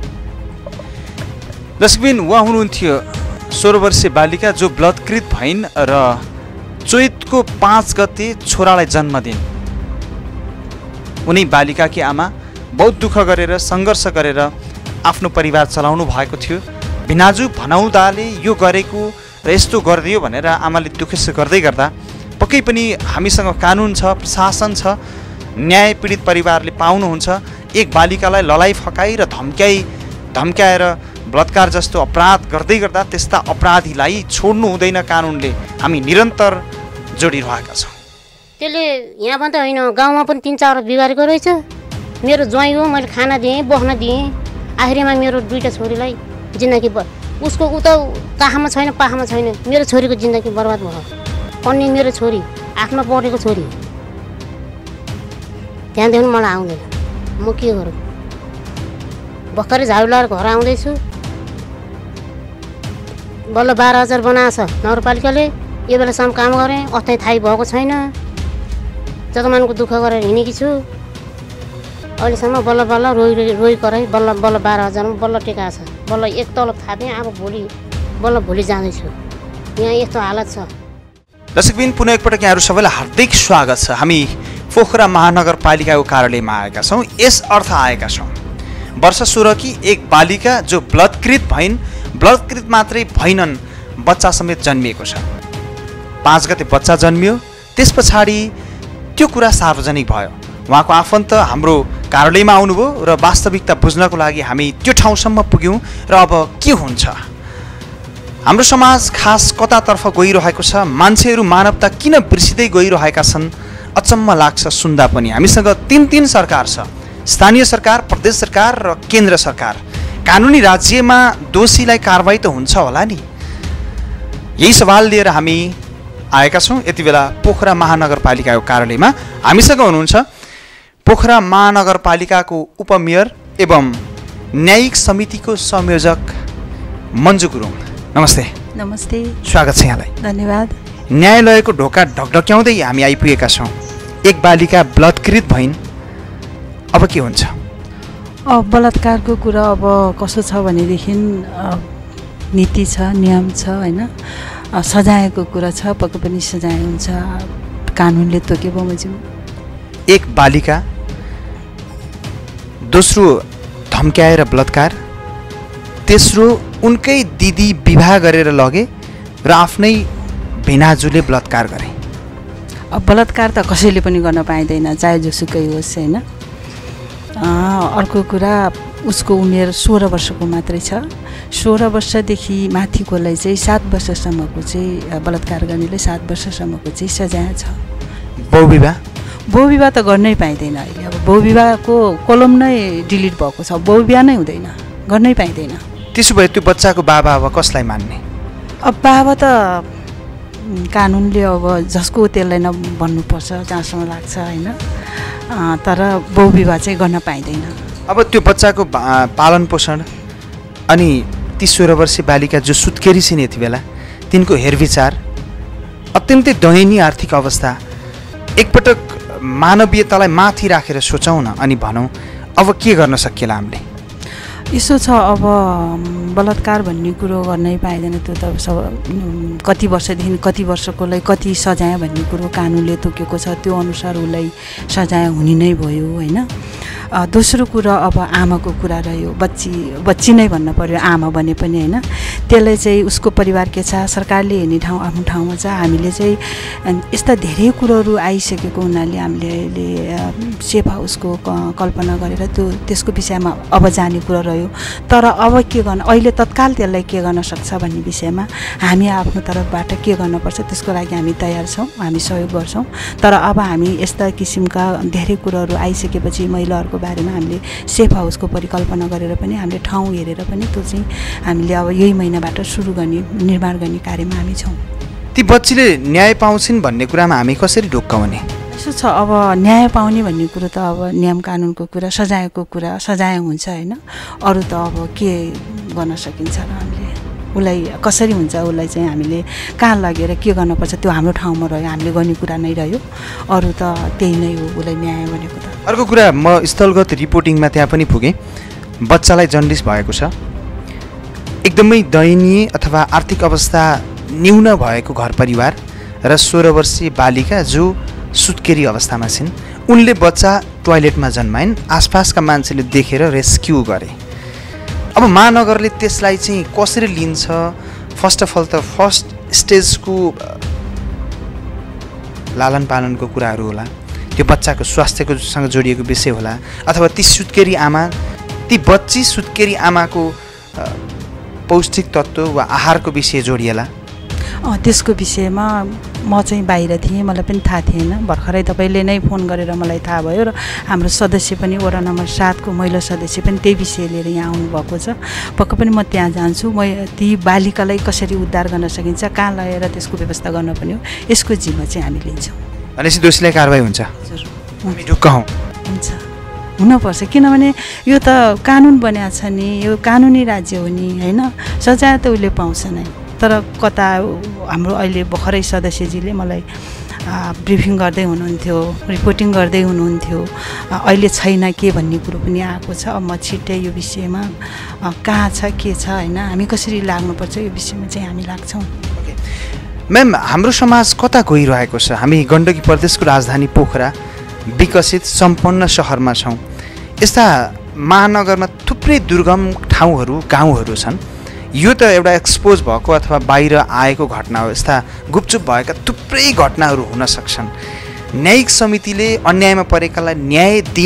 दर्शकबिन, उहाँ हुनुहुन्थ्यो 16 वर्षीय बालिका जो बलात्कृत भइन् र चैतको 5 गते छोरालाई जन्म दिइन्। उनी बालिकाकी आमा बहुत दुःख गरेर सङ्घर्ष गरेर आफ्नो परिवार चलाउनु भएको थियो। भिनाजु भनाउँदाले यो गरेको र यस्तो गरिदियो भनेर आमाले दुःख गर्दै गर्दा पक्कै पनि हामीसँग कानुन छ, प्रशासन छ, न्याय पीडित परिवारले पाउनुहुन्छ। एक बालिकालाई ललाइ फकाई र धम्क्याएर बलात्कार जस्तो अपराध गर्दै गर्दा त्यस्ता अपराधीलाई छोड्नु हुँदैन कानुनले। हामी निरन्तर जोडिरहेका छौँ। त्यसले यहाँ पनि त होइन, गाउँमा पनि 3-4 बिगारेको रहेछ। मेरो ज्वाइँ हो, मैले खाना दिएँ, बस्न दिएँ। आखिरमा मेरो 2टा छोरीलाई जिन्दगी उसको ऊ त काखमा छैन, पाखामा छैन। मेरो छोरीको जिन्दगी बर्बाद भयो। अनि मेरो छोरी 8मा पढेको छोरी, त्यहाँदेखि मलाई आउँदैन। म के गरौँ? भर्खरै झाडु लाएर घर आउँदैछु। बल्ल 12,000 बनाएछ नगरपालिकाले। यो बेलासम्म काम गरेँ, अस्थायी थाहै भएको छैन। जतमानको दुःख गरेर हिँडेकी छु। अहिलेसम्म बल्ल रोइ कराई बल्ल 12,000मा बल्ल टेका छ। बल्ल एक तलब थापेँ। अब भोलि जाँदैछु। यहाँ यस्तो हालत छ। दर्शकबिन, पुनः एकपटक यहाँहरू सबैलाई हार्दिक स्वागत छ। हामी पोखरा महानगरपालिकाको कार्यालयमा आएका छौँ। यस अर्थ आएका छौँ वर्ष 16 की एक बालिका जो बलात्कृत भइन्, बलात्कृत मात्रै भइनन्, बच्चा समेत जन्मिएको छ। 5 गते बच्चा जन्मियो। त्यस पछाडि त्यो कुरा सार्वजनिक भयो। उहाँको आफन्त हाम्रो कार्यालयमा आउनुभयो र वास्तविकता बुझ्नको लागि हामी त्यो ठाउँसम्म पुग्यौँ र अब के हुन्छ, हाम्रो समाज खास कतातर्फ गइरहेको छ, मान्छेहरू मानवता किन बिर्सिँदै गइरहेका छन्, अचम्म लाग्छ सुन्दा पनि। हामीसँग तीन सरकार छ, स्थानीय सरकार, प्रदेश सरकार र केन्द्र सरकार। कानुनी राज्यमा दोषीलाई कारबाही त हुन्छ होला नि। यही सवाल लिएर हामी आएका छौँ यति बेला पोखरा महानगरपालिकाको कार्यालयमा। हामीसँग हुनुहुन्छ पोखरा महानगरपालिकाको उपमेयर एवं न्यायिक समितिको संयोजक मन्जु गुरुङ। नमस्ते। नमस्ते, स्वागत छ यहाँलाई। धन्यवाद। न्यायालयको ढोका ढकढक्याउँदै हामी आइपुगेका छौँ। एक बालिका बलात्कृत भइन्, अब के हुन्छ? अब बलात्कारको कुरा अब कसो छ भनेदेखि नीति छ, नियम छ होइन, सजायको कुरा छ, पक्कै पनि सजाय हुन्छ, कानुनले तोके बमोजिम। एक बालिका, दोस्रो धम्क्याएर बलात्कार, तेस्रो उनकै दिदी विवाह गरेर लगे र आफ्नै भिनाजुले बलात्कार गरे। अब बलात्कार त कसैले पनि गर्न पाइँदैन, चाहे जोसुकै होस् होइन। अर्को कुरा उसको उमेर 16 वर्षको मात्रै छ। 16 वर्षदेखि माथिकोलाई चाहिँ 7 वर्षसम्मको चाहिँ बलात्कार गर्नेले 7 वर्षसम्मको चाहिँ सजाय छ। बहुविवाह त गर्नै पाइँदैन अहिले। अब बहुविवाहको कलम नै डिलिट भएको छ, बहुविवाह नै हुँदैन, गर्नै पाइँदैन। त्यसो भए त्यो बच्चाको बाबा अब कसलाई मान्ने? अब बाबा त कानुनले अब जसको त्यसलाई न भन्नुपर्छ जहाँसम्म लाग्छ होइन, तर बहुविवाह चाहिँ गर्न पाइँदैन। अब त्यो बच्चाको पालन पोषण अनि ती 16 वर्षीय बालिका जो सुत्केरी छिन् यति बेला, तिनको हेरविचार, अत्यन्तै दयनीय आर्थिक अवस्था, एकपटक मानवीयतालाई माथि राखेर सोचौँ न अनि भनौँ अब के गर्न सकिएला हामीले? यसो छ, अब बलात्कार भन्ने कुरो गर्नै पाइँदैन। त्यो त सब कति वर्षदेखि कति वर्षकोलाई कति सजाय भन्ने कुरो कानुनले तोकेको छ, त्यो अनुसार उसलाई सजाय हुने नै भयो होइन। दोस्रो कुरा अब आमाको कुरा रह्यो, बच्ची नै भन्नु पर्यो, आमा भने पनि होइन। त्यसलाई चाहिँ उसको परिवार के छ, सरकारले हेर्ने ठाउँ आफ्नो ठाउँमा छ। हामीले चाहिँ यस्ता धेरै कुरोहरू आइसकेको हुनाले हामीले अहिले सेफ हाउसको कल्पना गरेर त्यसको विषयमा अब जाने कुरा रह्यो। तर अब के गर्न, अहिले तत्काल त्यसलाई के गर्न सक्छ भन्ने विषयमा हामी आफ्नो तर्फबाट के गर्नुपर्छ त्यसको लागि हामी तयार छौँ, हामी सहयोग गर्छौँ। तर अब हामी यस्ता किसिमका धेरै कुरोहरू आइसकेपछि महिलाहरूको बारेमा हामीले सेफ हाउसको परिकल्पना गरेर पनि हामीले ठाउँ हेरेर पनि त्यो चाहिँ हामीले अब यही महिनाबाट सुरु गर्ने, निर्माण गर्ने कार्यमा हामी छौँ। ती बच्चीले न्याय पाउँछिन् भन्ने कुरामा हामी कसरी ढुक्काउने? यसो छ, अब न्याय पाउने भन्ने कुरो त अब नियम कानुनको कुरा, सजायको कुरा, सजाय हुन्छ होइन। अरू त अब के गर्न सकिन्छ र हामीले उसलाई कसरी हुन्छ, उसलाई चाहिँ हामीले कहाँ लगेर के गर्नुपर्छ त्यो हाम्रो ठाउँमा रह्यो, हामीले गर्ने कुरा नै रह्यो। अरू त त्यही नै हो उसलाई न्याय भनेको त। अर्को कुरा, म स्थलगत रिपोर्टिङमा त्यहाँ पनि पुगेँ। बच्चालाई जन्डिस भएको छ, एकदमै दयनीय अथवा आर्थिक अवस्था न्यून भएको घर परिवार र 16 वर्षीय बालिका जो सुत्केरी अवस्थामा छिन्। उनले बच्चा टोयलेटमा जन्माइन्, आसपासका मान्छेले देखेर रेस्क्यु गरे। अब महानगरले त्यसलाई चाहिँ कसरी लिन्छ? फर्स्ट अफ अल त फर्स्ट स्टेजको लालन पालनको कुराहरू होला, त्यो बच्चाको स्वास्थ्यकोसँग जोडिएको विषय होला, अथवा ती सुत्केरी आमा, ती बच्ची सुत्केरी आमाको पौष्टिक तत्त्व वा आहारको विषय जोडिएला। त्यसको विषयमा म चाहिँ बाहिर थिएँ, मलाई पनि थाहा थिएन। भर्खरै तपाईँले नै फोन गरेर मलाई थाहा भयो र हाम्रो सदस्य पनि वडा नम्बर 7 को महिला सदस्य पनि त्यही विषय लिएर यहाँ आउनुभएको छ। पक्कै पनि म त्यहाँ जान्छु। ती बालिकालाई कसरी उद्धार गर्न सकिन्छ, कहाँ लगेर त्यसको व्यवस्था गर्न पर्ने हो, यसको जिम्मा चाहिँ हामी लिन्छौँ। भनेपछि दोषीलाई कारबाही हुन्छ? हजुर, हामी ढुक्क हौँ। हुन्छ, हुनुपर्छ, किनभने यो त कानुन बनिएको छ नि, यो कानुनी राज्य हो नि होइन। सजाय त उसले पाउँछ नै, तर कता हाम्रो अहिले भर्खरै सदस्यजीले मलाई ब्रिफिङ गर्दै हुनुहुन्थ्यो, रिपोर्टिङ गर्दै हुनुहुन्थ्यो, अहिले छैन के भन्ने कुरो पनि आएको छ। अब म छिट्टै यो विषयमा कहाँ छ के छ होइन, हामी कसरी लाग्नुपर्छ यो विषयमा चाहिँ हामी लाग्छौँ। म्याम, हाम्रो समाज कता गइरहेको छ? हामी गण्डकी प्रदेशको राजधानी पोखरा विकसित सम्पन्न सहरमा छौँ। यस्ता महानगरमा थुप्रै दुर्गम ठाउँहरू, गाउँहरू छन्। यो त एउटा एक्सपोज भएको अथवा बाहिर आएको घटना हो। यस्ता गुपचुप भएका थुप्रै घटनाहरू हुन सक्छन्। न्यायिक समितिले अन्यायमा परेकालाई न्याय दिन र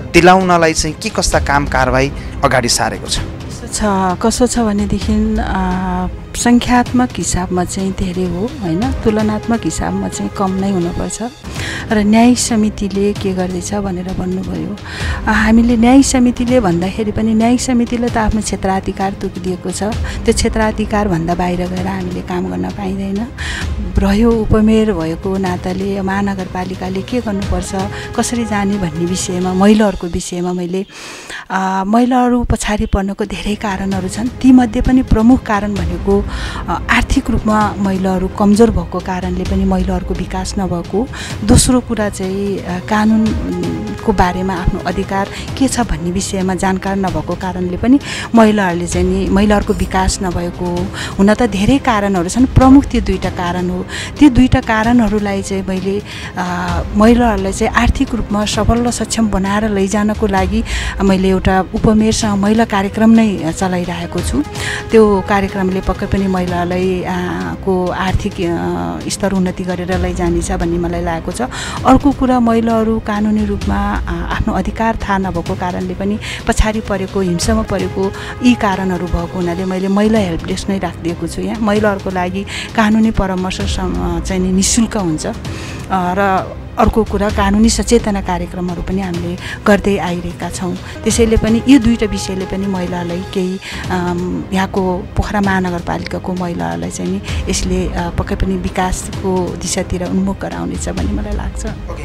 दिलाउनलाई चाहिँ के कस्ता काम कारबाही अगाडि सारेको छ? कसो छ भनेदेखि सङ्ख्यात्मक हिसाबमा चाहिँ धेरै हो होइन, तुलनात्मक हिसाबमा चाहिँ कम नै हुनुपर्छ। र न्यायिक समितिले के गर्दैछ भनेर भन्नुभयो। हामीले न्यायिक समितिले भन्दाखेरि पनि न्यायिक समितिले त आफ्नो क्षेत्राधिकार तोकिदिएको छ, त्यो क्षेत्राधिकारभन्दा बाहिर गएर हामीले काम गर्न पाइँदैन। रह्यो उपमेयर भएको नाताले महानगरपालिकाले के गर्नुपर्छ, कसरी जाने भन्ने विषयमा, महिलाहरूको विषयमा मैले महिलाहरू पछाडि पर्नको धेरै कारणहरू छन्। तीमध्ये पनि प्रमुख कारण भनेको आर्थिक रूपमा महिलाहरू कमजोर भएको कारणले पनि महिलाहरूको विकास नभएको। दोस्रो कुरा चाहिँ कानुनको बारेमा आफ्नो अधिकार के छ भन्ने विषयमा जानकार नभएको कारणले पनि महिलाहरूले चाहिँ नि महिलाहरूको विकास नभएको। हुन त धेरै कारणहरू छन्, प्रमुख त्यो दुईवटा कारण हो। त्यो दुईवटा कारणहरूलाई चाहिँ मैले महिलाहरूलाई चाहिँ आर्थिक रूपमा सबल र सक्षम बनाएर लैजानको लागि मैले एउटा उपमेयरसँग महिला कार्यक्रम नै चलाइरहेको छु। त्यो कार्यक्रमले पक्कै पनि महिलालाई को आर्थिक स्तर उन्नति गरेर लैजानेछ भन्ने मलाई लागेको छ। अर्को कुरा, महिलाहरू कानुनी रूपमा आफ्नो अधिकार थाहा नभएको कारणले पनि पछाडि परेको, हिंसामा परेको यी कारणहरू भएको हुनाले मैले महिला हेल्प डेस्क नै राखिदिएको छु। यहाँ महिलाहरूको लागि कानुनी परामर्श चाहिँ नि निःशुल्क हुन्छ। र अर्को कुरा, कानुनी सचेतना कार्यक्रमहरू पनि हामीले गर्दै आइरहेका छौँ। त्यसैले पनि यो दुईवटा विषयले पनि महिलालाई केही यहाँको पोखरा महानगरपालिकाको महिलाहरूलाई चाहिँ नि यसले पक्कै पनि विकासको दिशातिर उन्मुख गराउनेछ भन्ने मलाई लाग्छ।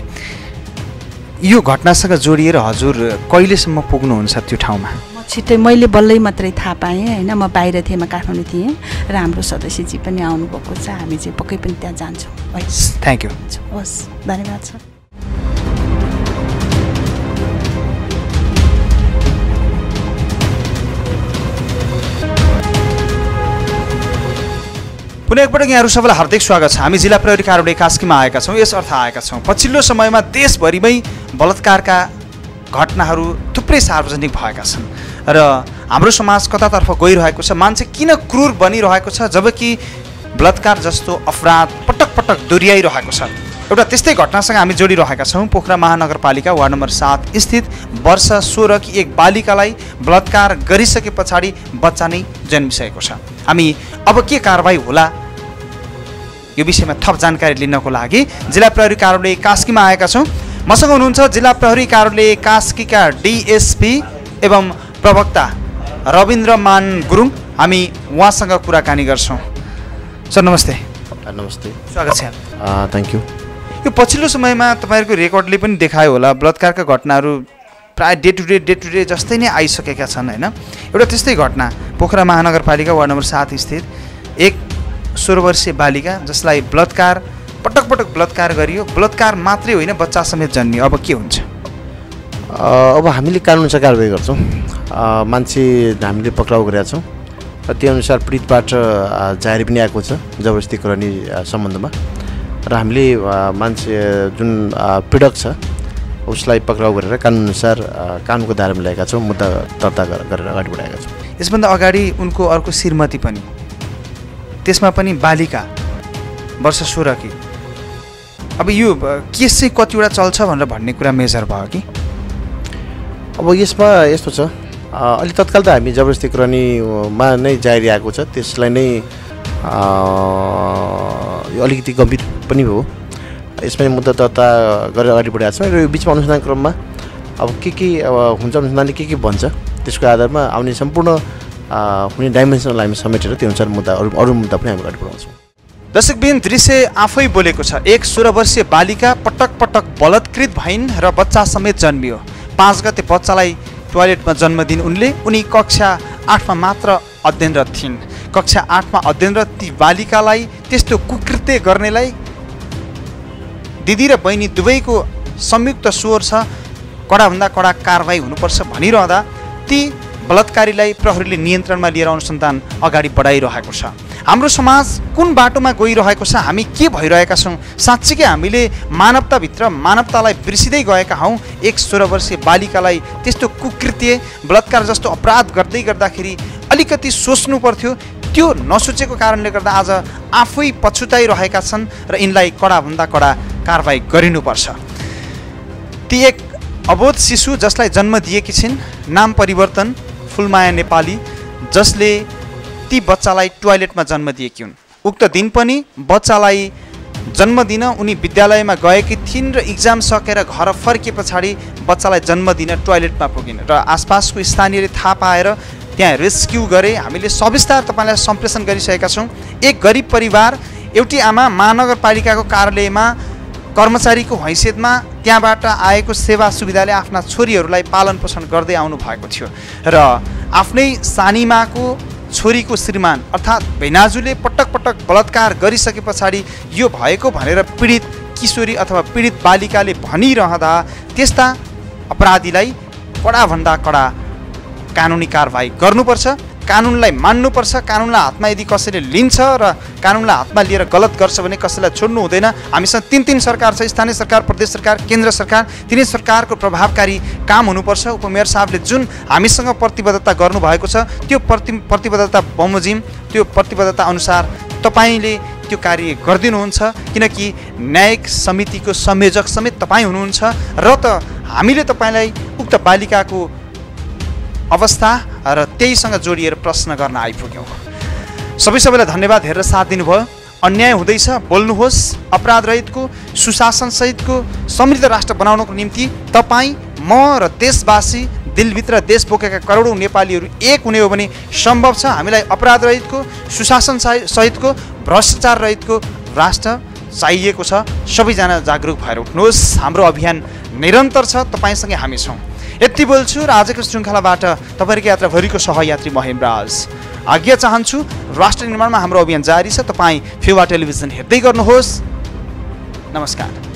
यो घटनासँग जोडिएर हजुर कहिलेसम्म पुग्नुहुन्छ त्यो ठाउँमा? छिट्टै, मैले बल्लै मात्रै थाहा पाएँ होइन, म बाहिर थिएँ, म काठमाडौँ थिएँ र हाम्रो सदस्यजी पनि आउनुभएको छ। हामी चाहिँ पक्कै पनि त्यहाँ जान्छौँ। Thank you. हस्, धन्यवाद छ। पुनः एकपटक यहाँहरू सबैलाई हार्दिक स्वागत छ। हामी जिल्ला प्रहरी कार्यालय कास्कीमा आएका छौँ। यस अर्थ आएका छौँ पछिल्लो समयमा देशभरिमै बलात्कारका घटनाहरू थुप्रै सार्वजनिक भएका छन् र हाम्रो समाज कतातर्फ गइरहेको छ। मान्छे किन क्रूर बनिरहेको छ जबकि बलात्कार जस्तो अपराध पटक पटक दोहोऱ्याइरहेको छ। एउटा त्यस्तै घटनासँग हामी जोडिरहेका छौँ। पोखरा महानगरपालिका वार्ड नम्बर 7 स्थित वर्ष 16 की एक बालिकालाई बलात्कार गरिसके पछाडि बच्चा नै जन्मिसकेको छ। हामी अब के कारबाही होला यो विषयमा थप जानकारी लिनको लागि जिल्ला प्रहरी कार्यालय कास्कीमा आएका छौँ। मसँग हुनुहुन्छ जिल्ला प्रहरी कार्यालय कास्कीका डिएसपी एवं प्रवक्ता रविन्द्रमान गुरुङ। हामी उहाँसँग कुराकानी गर्छौँ। सर नमस्ते। नमस्ते, स्वागत छ। Thank you. यो पछिल्लो समयमा तपाईँहरूको रेकर्डले पनि देखायो होला, बलात्कारका घटनाहरू प्राय डे टु डे जस्तै नै आइसकेका छन् होइन। एउटा त्यस्तै घटना पोखरा महानगरपालिका वार्ड नम्बर 7 स्थित एक 16 वर्षीय बालिका जसलाई पटक पटक बलात्कार गरियो। बलात्कार मात्रै होइन, बच्चा समेत जन्मियो। अब के हुन्छ? अब हामीले कानुनअनुसार कारबाही गर्छौँ। मान्छे हामीले पक्राउ गरेका छौँ र त्यो अनुसार पीडितबाट जाहेर पनि आएको छ जबरजस्तीकरणी सम्बन्धमा। र हामीले मान्छे जुन पीडक छ उसलाई पक्राउ गरेर कानुनअनुसार कानुनको दायरामा ल्याएका छौँ, मुद्दा दर्ता गरेर अगाडि बढाएका छौँ। यसभन्दा अगाडि उनको अर्को श्रीमती पनि, त्यसमा पनि बालिका वर्ष 16 की। अब यो केस चाहिँ कतिवटा चल्छ भनेर भन्ने कुरा मेजर भयो कि? अब यसमा यस्तो छ, अलि तत्काल त हामी जबरजस्तीकरणीमा नै जारी आएको छ। त्यसलाई नै यो अलिकति गम्भीर पनि हो। यसमा मुद्दा दर्ता गरेर अगाडि बढाएको छौँ र यो बिचमा अनुसन्धान क्रममा अब के हुन्छ, अनुसन्धानले के भन्छ त्यसको आधारमा आउने सम्पूर्ण कुनै डाइमेन्सनलाई हामी समेटेर त्यो अनुसार मुद्दा अरू मुद्दा पनि हामी अगाडि बढाउँछौँ। दर्शकबिन, दृश्य आफै बोलेको छ। एक 16 वर्षीय बालिका पटक पटक बलात्कृत भइन् र बच्चा समेत जन्मियो। 5 गते बच्चालाई टोयलेटमा जन्म दिइन् उनी कक्षा 8मा मात्र अध्ययनरत थिइन्। कक्षा 8मा अध्ययनरत ती बालिकालाई त्यस्तो कुकृत्य गर्नेलाई दिदी र बहिनी दुवैको संयुक्त स्वर छ, कडाभन्दा कडा कारबाही हुनुपर्छ भनिरहँदा ती बलात्कारीलाई प्रहरीले नियन्त्रणमा लिएर अनुसन्धान अगाडि बढाइरहेको छ। हाम्रो समाज कुन बाटोमा गइरहेको छ, हामी के भइरहेका छौँ? साँच्चीकै हामीले मानवताभित्र मानवतालाई बिर्सिँदै गएका हौँ। एक 16 वर्षीय बालिकालाई त्यस्तो कुकृत्य बलात्कार जस्तो अपराध गर्दै गर्दाखेरि अलिकति सोच्नु पर्थ्यो। त्यो नसोचेको कारणले गर्दा आज आफै पछुताइरहेका छन् र यिनलाई कडाभन्दा कडा कारबाही गरिनुपर्छ। ती एक अबोध शिशु जसलाई जन्म दिएकी छिन्, नाम परिवर्तन फुलमाया नेपाली, जसले ती बच्चालाई टोयलेटमा जन्म दिएकी हुन्। उक्त दिन पनि बच्चालाई जन्म दिन उनी विद्यालयमा गएकी थिइन् र इक्जाम सकेर घर फर्किए पछाडि बच्चालाई जन्म दिन टोयलेटमा पुगिन् र आसपासको स्थानीयले थाहा पाएर त्यहाँ रेस्क्यु गरे। हामीले सविस्तार तपाईँलाई सम्प्रेषण गरिसकेका छौँ। एक गरिब परिवार, एउटी आमा महानगरपालिकाको कार्यालयमा कर्मचारीको हैसियतमा त्यहाँबाट आएको सेवा सुविधाले आफ्ना छोरीहरूलाई पालन पोषण गर्दै आउनु भएको थियो र आफ्नै सानीमाको छोरीको श्रीमान अर्थात् भेनाजुले पटक पटक बलात्कार गरिसके पछाडि यो भएको भनेर पीडित किशोरी अथवा पीडित बालिकाले भनिरहँदा त्यस्ता अपराधीलाई कडाभन्दा कडा कानुनी कारबाही गर्नुपर्छ, कानुनलाई मान्नुपर्छ। कानुनलाई हातमा यदि कसैले लिन्छ र कानुनलाई हातमा लिएर गलत गर्छ भने कसैलाई छोड्नु हुँदैन। हामीसँग तीन सरकार छ, स्थानीय सरकार, प्रदेश सरकार, केन्द्र सरकार। तिनै सरकारको प्रभावकारी काम हुनुपर्छ। उपमेयर साहबले जुन हामीसँग प्रतिबद्धता गर्नुभएको छ त्यो प्रतिबद्धता बमोजिम, त्यो प्रतिबद्धता अनुसार तपाईँले त्यो कार्य गरिदिनुहुन्छ, किनकि न्यायिक समितिको संयोजक समेत तपाईँ हुनुहुन्छ र त हामीले तपाईँलाई उक्त बालिकाको अवस्था र त्यहीसँग जोडिएर प्रश्न गर्न आइपुग्यौँ। सबैलाई धन्यवाद हेरेर साथ दिनुभयो। अन्याय हुँदैछ, बोल्नुहोस्। अपराध रहितको, सुशासन सहितको समृद्ध राष्ट्र बनाउनको निम्ति तपाईँ, म र देशवासी, दिलभित्र देश बोकेका करोडौँ नेपालीहरू एक हुने हो भने सम्भव छ। हामीलाई अपराध रहितको, सुशासन सहितको, भ्रष्टाचार रहितको राष्ट्र चाहिएको छ। सबैजना जागरुक भएर उठ्नुहोस्। हाम्रो अभियान निरन्तर छ, तपाईँसँगै हामी छौँ। यति बोल्छु र आजको श्रृङ्खलाबाट तपाईँहरूको यात्राभरिको सहयात्री महिमराज आज्ञा चाहन्छु। राष्ट्र निर्माणमा हाम्रो अभियान जारी छ। तपाईँ फेवा टेलिभिजन हेर्दै गर्नुहोस्। नमस्कार।